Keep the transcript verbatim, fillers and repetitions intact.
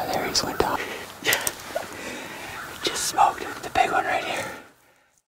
Oh, there he's went down. Yeah. We just smoked the big one right here.